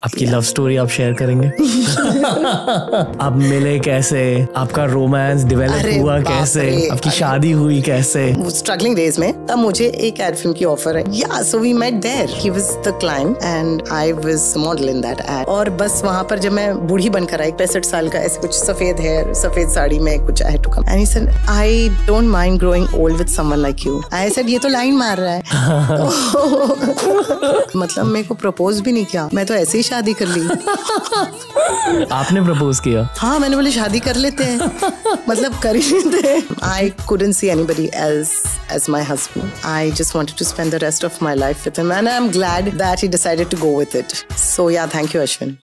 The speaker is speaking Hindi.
आपकी लव स्टोरी आप शेयर करेंगे? आप मिले कैसे, आपका रोमांस डेवलप हुआ कैसे, आपकी शादी हुई कैसे? स्ट्रगलिंग डेज में तब मुझे एक एड फिल्म की ऑफर है, या so we met there, he was the client and I was model in that ad. और बस वहां पर जब मैं बूढ़ी बनकर आई, 65 साल का, ऐसे कुछ सफेद हेयर, सफेद साड़ी में कुछ I to come and he said I don't mind growing old with someone like you. I said ये तो लाइन मार रहा है। मतलब मेरे को प्रपोज भी नहीं किया, मैं तो ऐसे ही शादी कर ली। आपने प्रपोज किया? हाँ, मैंने बोले शादी कर लेते हैं। मतलब कर ही लेते। I couldn't see anybody else as my husband. I just wanted to spend the rest of my life with him and I'm glad that he decided to go with it. So yeah, thank you, Ashwin.